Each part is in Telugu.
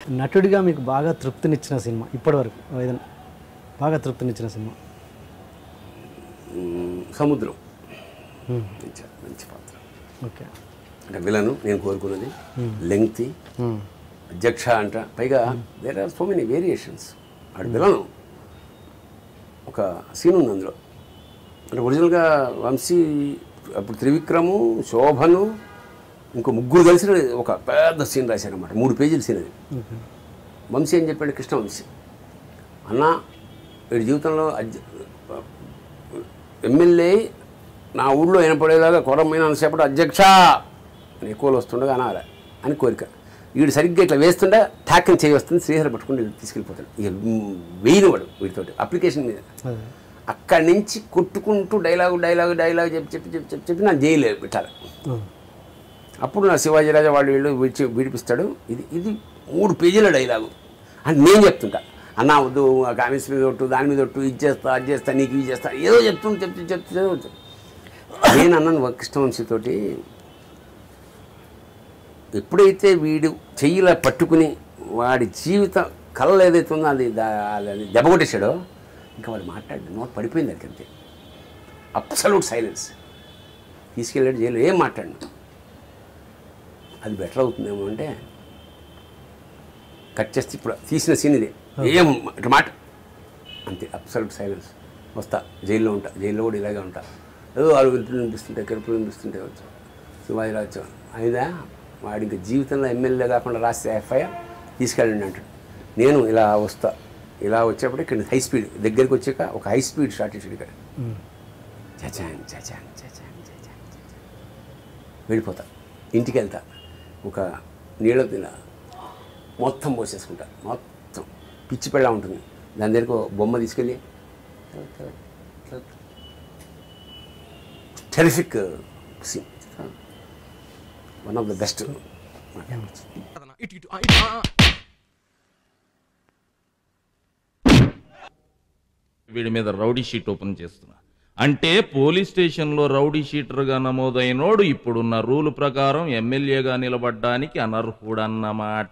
నటుడిగా మీకు బాగా తృప్తినిచ్చిన సినిమా ఇప్పటివరకు ఏదైనా బాగా తృప్తినిచ్చిన సినిమా? సముద్రం. మంచి పాత్ర. ఓకే. అంటే విలను నేను కోరుకున్నది లెంగ్తీ అధ్యక్ష అంట. పైగా there are so many variations. అటు విలను ఒక సీన్ ఉంది అందులో. అంటే ఒరిజినల్గా వంశీ అప్పుడు త్రివిక్రము, శోభను, ఇంకో ముగ్గురు కలిసి ఒక పెద్ద సీన్ రాశారన్నమాట. 3 పేజీల సీన్ అది. వంశీ ఏం చెప్పాడు, కృష్ణ వంశీ, అన్న వీడి జీవితంలో ఎమ్మెల్యే నా ఊళ్ళో వినపడేలాగా కొరమైన అంతసేపటి అధ్యక్ష అని ఎక్కువలో వస్తుండగా అనాలి అని కోరిక. వీడు సరిగ్గా ఇట్లా వేస్తుండే ఠాక్ని చేయి వస్తుంది, శ్రీహరి పట్టుకుని తీసుకెళ్ళిపోతాడు. ఇక వేయినవాడు వీటితోటి అప్లికేషన్ మీద. అక్కడి నుంచి కొట్టుకుంటూ డైలాగు చెప్పి నా జైలు పెట్టాలి. అప్పుడు నా శివాజీరాజా వాళ్ళు వీళ్ళు విడిపిస్తాడు. ఇది 3 పేజీల డైలాగు అని నేను చెప్తుంటా. అన్నా వద్దు, ఆ కామెంట్స్ మీద ఒట్టు, దాని మీద ఒట్టు, ఇది చేస్తా, అది చేస్తా, నీకు ఇది చేస్తా, ఏదో చెప్తే నేను అన్నాను కృష్ణవంశీతోటి, ఎప్పుడైతే వీడు చెయ్యిలా పట్టుకుని వాడి జీవిత కళలు ఏదైతే ఉందో అది దెబ్బకొట్టేశాడో ఇంకా వాడు మాట్లాడి నోట్ పడిపోయింది అక్కడికి. Absolute silence. తీసుకెళ్ళాడు జైలు, ఏం మాట్లాడినా. అది బెటర్ అవుతుందేమో అంటే కట్ చేస్తే ఇప్పుడు తీసిన సీన్ ఇదే, ఏం మాట అంతే, అబ్సల్యూట్ సైలెన్స్. వస్తా, జైల్లో ఉంటా, జైల్లో కూడా ఇలాగే ఉంటా. ఏదో వాళ్ళు వింటులు వినిపిస్తుంటాయి, కరుపులు వినిపిస్తుంటాయి. వచ్చు శివాజీరాజు అయినా వాడి ఇంకా జీవితంలో ఎమ్మెల్యే కాకుండా రాస్తే ఎఫ్ఐఆర్ తీసుకెళ్ళండి అంటాడు. నేను ఇలా వస్తా, ఇలా వచ్చేప్పుడు ఇక్కడ హై స్పీడ్ దగ్గరికి వచ్చాక ఒక హై స్పీడ్ షార్ట్ ఇచ్చాడు ఇక్కడ. చచాన్ చచాన్ చచాన్ చచాన్ వెళ్ళిపోతా, ఇంటికి వెళ్తా, ఒక నీళ్ళ తిన మొత్తం పోసేసుకుంటా, మొత్తం పిచ్చి పెళ్ళ ఉంటుంది. దాని దగ్గరకు బొమ్మ తీసుకెళ్ళి terrific scene, one of the best. వీడి మీద రౌడీ షీట్ ఓపెన్ చేస్తున్నా అంటే పోలీస్ స్టేషన్లో రౌడీ షీటర్గా నమోదైనోడు ఇప్పుడున్న రూల్ ప్రకారం ఎమ్మెల్యేగా నిలబడ్డానికి అనర్హుడన్నమాట.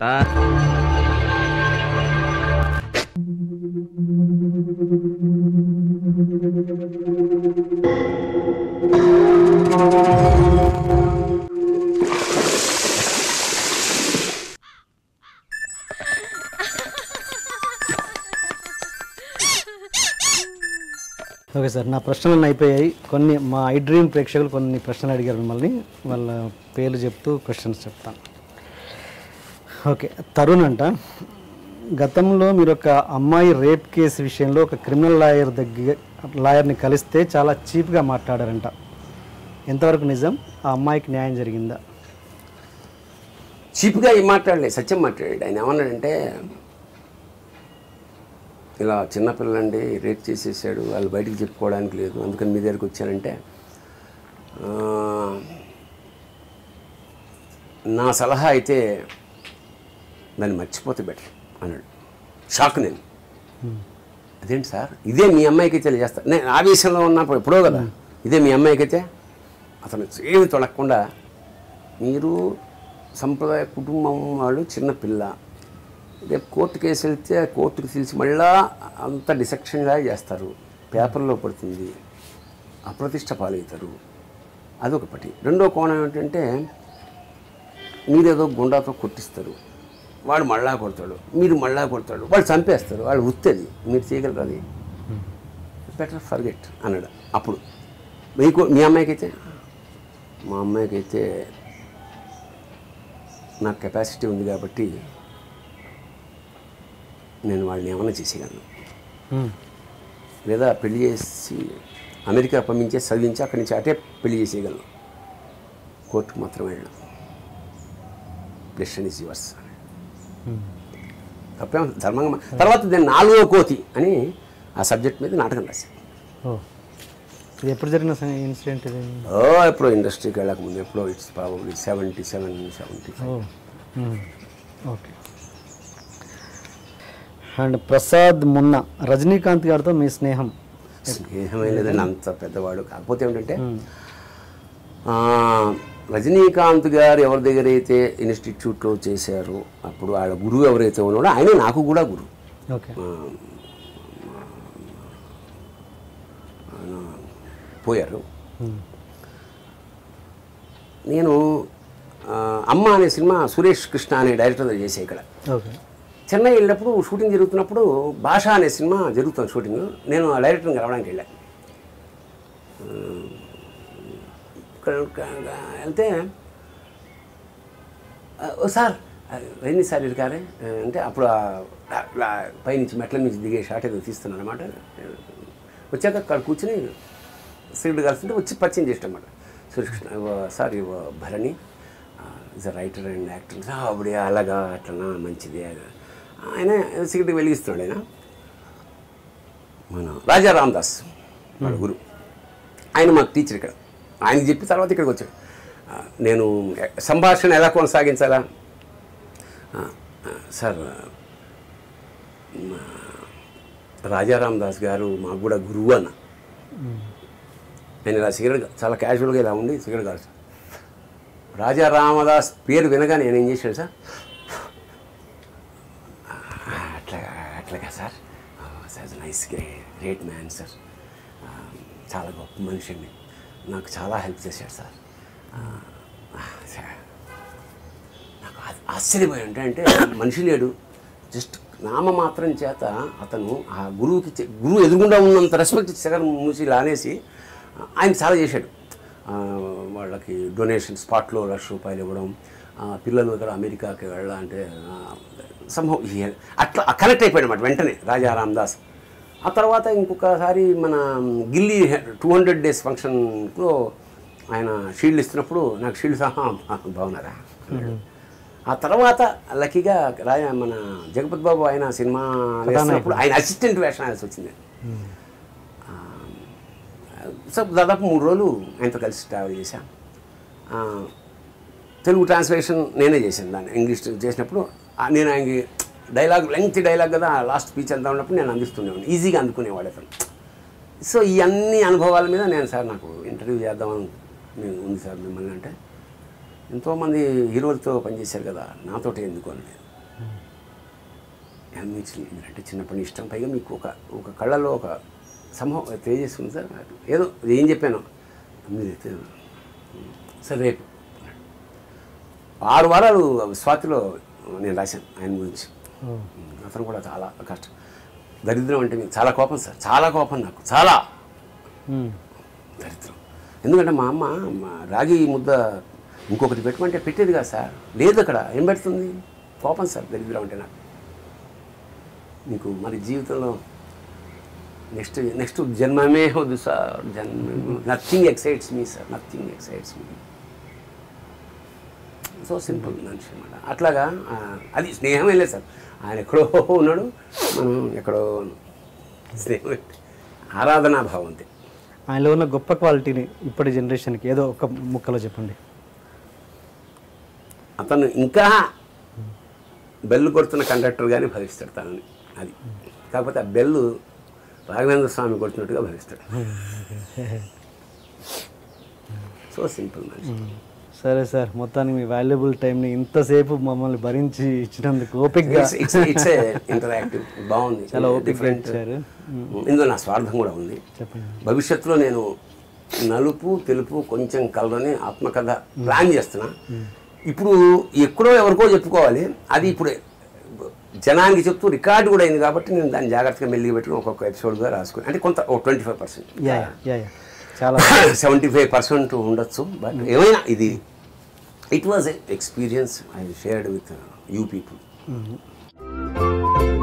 ఓకే సార్, నా ప్రశ్నలు అయిపోయాయి. కొన్ని మా ఐ డ్రీమ్ ప్రేక్షకులు కొన్ని ప్రశ్నలు అడిగారు మిమ్మల్ని, వాళ్ళ పేర్లు చెప్తూ క్వశ్చన్స్ చెప్తాను. ఓకే. తరుణ్ అంట, గతంలో మీరు ఒక అమ్మాయి రేప్ కేసు విషయంలో ఒక క్రిమినల్ లాయర్ని కలిస్తే చాలా చీప్గా మాట్లాడారంట. ఎంతవరకు నిజం? ఆ అమ్మాయికి న్యాయం జరిగిందా? చీప్గా ఏం మాట్లాడలేదు, సత్యం మాట్లాడాడు. ఆయన ఏమన్నాడంటే, ఇలా చిన్నపిల్లండి రేప్ చేసేసాడు, వాళ్ళు బయటికి చెప్పుకోవడానికి లేదు, అందుకని మీ దగ్గరికి వచ్చానంటే నా సలహా అయితే దాన్ని మర్చిపోతే బెటర్ అన్నాడు. షాక్ నేను. అదేంటి సార్, ఇదే మీ అమ్మాయికి అయితే చేస్తా, నేను ఆవేశంలో ఉన్నప్పుడు ఎప్పుడో కదా, ఇదే మీ అమ్మాయికి అయితే అతను ఏమి తొలగకుండా, మీరు సంప్రదాయ కుటుంబం వాళ్ళు చిన్నపిల్ల, రేపు కోర్టు కేసు వెళ్తే కోర్టుకు తెలిసి మళ్ళా అంత డిసెక్షన్గా చేస్తారు, పేపర్లో పడుతుంది, అప్రతిష్ట పాలవుతారు. అదొకటి. రెండో కోణం ఏంటంటే, మీరేదో గుండాతో కొట్టిస్తారు, వాడు మళ్ళా కొడతాడు, మీరు మళ్ళా కొడతాడు, వాళ్ళు చంపేస్తారు, వాళ్ళు ఉత్తది, మీరు చేయగలరు, అది బెటర్ ఫర్గెట్ అన్నాడు. అప్పుడు మీ అమ్మాయికైతే, మా అమ్మాయికైతే నాకు కెపాసిటీ ఉంది కాబట్టి నేను వాళ్ళని ఏమన్నా చేసేయగలను, లేదా పెళ్లి చేసి అమెరికా పంపించేసి చదివించి అక్కడి నుంచి అటే పెళ్లి చేసేయగలను, కోర్టుకు మాత్రం వెళ్ళను, డెసిషన్ ఈజ్ యువర్స్. తప్పేమో ధర్మంగా. తర్వాత దాన్ని 4వ కోతి అని ఆ సబ్జెక్ట్ మీద నాటకం రాశాను. ఇది ఎప్పుడు జరిగిన ఇన్సిడెంట్ ఇది? ఎప్పుడో ఇండస్ట్రీకి వెళ్ళకముందు, ఎప్పుడో it's probably 77-75. Okay. And Prasad మొన్న రజనీకాంత్ గారితో మీ స్నేహం? స్నేహమే లేదండి, అంత పెద్దవాడు. కాకపోతే ఏమిటంటే రజనీకాంత్ గారు ఎవరి దగ్గర అయితే ఇన్స్టిట్యూట్లో చేశారో అప్పుడు ఆయన గురువు ఎవరైతే ఉన్నాడో ఆయనే నాకు కూడా గురువు. ఓకే. ఆయన పోయారు. నేను అమ్మ అనే సినిమా సురేష్ కృష్ణ అనే డైరెక్టర్ చేసే ఇక్కడ ఓకే. చెన్నై వెళ్ళినప్పుడు షూటింగ్ జరుగుతున్నప్పుడు భాష అనే సినిమా జరుగుతుంది షూటింగ్. నేను ఆ డైరెక్టర్ని కలవడానికి వెళ్ళాను. వెళ్తే ఓ సార్ ఎన్ని సార్ ఇరుకారే అంటే అప్పుడు పైనుంచి మెట్ల నుంచి దిగే షాట్ ఏదో తీస్తున్నాను అనమాట. వచ్చాక అక్కడ కూర్చుని సిగరెట్ కాల్స్తుంటే వచ్చి పరిచయం చేస్తాం అన్నమాట. సురేష్ సార్ ఇవ Bharani is a writer and actor. అప్పుడే అలాగా అట్లనా మంచిది. ఆయన సిగరెట్ వెలిగిస్తున్నాడు. ఆయన మన రాజా రామదాస్ వాళ్ళ గురు. ఆయన మాకు టీచర్ ఇక్కడ. ఆయనకి చెప్పి తర్వాత ఇక్కడికి వచ్చాడు. నేను సంభాషణ ఎలా కొనసాగించాలా సార్, రాజారామదాస్ గారు మాకు కూడా గురువు అన్న. నేను ఇలా సిగరెట్ చాలా క్యాజువల్గా ఇలా ఉండి సిగరెట్ కాదు. రాజా రామదాస్ పేరు వినగా నేను ఏం చేశాడు సార్, అట్లాగా sir, nice great man sir, చాలా గొప్ప మనిషి అండి, నాకు చాలా హెల్ప్ చేశాడు సార్. నాకు ఆశ్చర్యపోయి అంటే మనిషి లేడు, జస్ట్ నామమాత్రం చేత అతను ఆ గురువు ఎదురుగుండా ఉన్నంత రెస్పెక్ట్ సెగర్ మూసి లానేసి ఆయన చాలా చేశాడు. వాళ్ళకి డొనేషన్ స్పాట్లో ₹1,00,000 ఇవ్వడం, పిల్లలు ఇక్కడ అమెరికాకి వెళ్ళాలంటే సంభవం అట్లా కనెక్ట్ అయిపోయాడు అన్నమాట వెంటనే రాజా రామదాస్. ఆ తర్వాత ఇంకొకసారి మన గిల్లీ 200 days ఫంక్షన్లో ఆయన షీల్డ్ ఇస్తున్నప్పుడు నాకు షీల్డ్ సహా బాగున్నారా. ఆ తర్వాత లక్కీగా మన జగపతి బాబు ఆయన సినిమా వేసినప్పుడు ఆయన అసిస్టెంట్ వేషం వేయాల్సి వచ్చింది. సో దాదాపు 3 రోజులు ఆయనతో కలిసి ట్రావెల్ చేశాను. తెలుగు ట్రాన్స్లేషన్ నేనే చేశాను. దాన్ని ఇంగ్లీష్ చేసినప్పుడు నేను ఆయనకి లెంగ్త్ డైలాగ్ కదా, లాస్ట్ స్పీచ్ అంతా ఉన్నప్పుడు నేను అందిస్తుండేవాడిని, ఈజీగా అందుకునేవాడు అతను. సో ఈ అన్ని అనుభవాల మీద నేను సార్ నాకు ఇంటర్వ్యూ చేద్దామని నేను ఉంది సార్ మిమ్మల్ని. అంటే ఎంతోమంది హీరోలతో పనిచేశారు కదా, నాతోటి ఎందుకు అని. అంటే చిన్నప్పటి ఇష్టం, పైగా మీకు ఒక కళ్ళలో ఒక సంభవం తెలియజేస్తుంది సార్. ఏదో ఏం చెప్పాను సార్, రేపు 6 వారాలు స్వాతిలో నేను రాశాను ఆయన గురించి. అతను కూడా చాలా కష్టం, దరిద్రం అంటే మీకు చాలా కోపం సార్, చాలా కోపం నాకు, చాలా దరిద్రం. ఎందుకంటే మా అమ్మ రాగి ముద్ద ఇంకొకటి పెట్టమంటే పెట్టేది కాదు సార్, లేదు అక్కడ ఏం పెడుతుంది, కోపం సార్, దరిద్రం అంటే నాకు. మీకు మరి జీవితంలో నెక్స్ట్ జన్మమే వద్దు sir, nothing excites me sir, nothing excites me. So simple మనిషి అన్నమాట. అట్లాగా అది స్నేహం వెళ్ళలేదు సార్, ఆయన ఎక్కడో ఉన్నాడు, మనం ఎక్కడో స్నేహం, ఆరాధనాభావం అంతే. ఆయనలో ఉన్న గొప్ప క్వాలిటీని ఇప్పటి జనరేషన్కి ఏదో ఒక ముక్కలో చెప్పండి. అతను ఇంకా బెల్లు కొడుతున్న కండక్టర్ కానీ భావిస్తాడు తనని, అది కాకపోతే ఆ బెల్లు రాఘవేంద్ర స్వామి కొడుతున్నట్టుగా భావిస్తాడు. సో సింపుల్ మనిషి. సరే సార్, మొత్తానికి మీ వాల్యుబుల్ టైంని ఇంతసేపు మమ్మల్ని భరించి ఇచ్చినందుకు ఓపిక్గా, ఇట్స్ ఇంటరాక్టివ్, బాగుంది, చాలా ఓపిక్గా ఇచ్చారు. ఇందులో నా స్వార్థం కూడా ఉంది. చెప్పండి. భవిష్యత్తులో నేను నలుపు తెలుపు కొంచెం కలరని ఆత్మకథ ప్లాన్ చేస్తున్నా. ఇప్పుడు ఎక్కడో ఎవరికో చెప్పుకోవాలి, అది ఇప్పుడు జనానికి చెప్తూ రికార్డు కూడా అయింది కాబట్టి నేను దాన్ని జాగ్రత్తగా మెల్లిగా పెట్టుకుని ఒక్కొక్క ఎపిసోడ్గా రాసుకుని, అంటే కొంత 25%, చాలా 75% ఉండొచ్చు. బట్ ఏమైనా ఇది it was a experience I shared with you people.